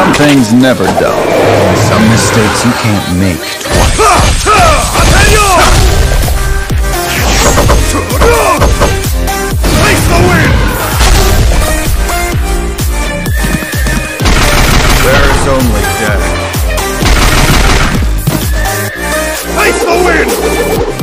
Some things never dull. Some mistakes you can't make twice. Face the wind! There is only death. Face the wind!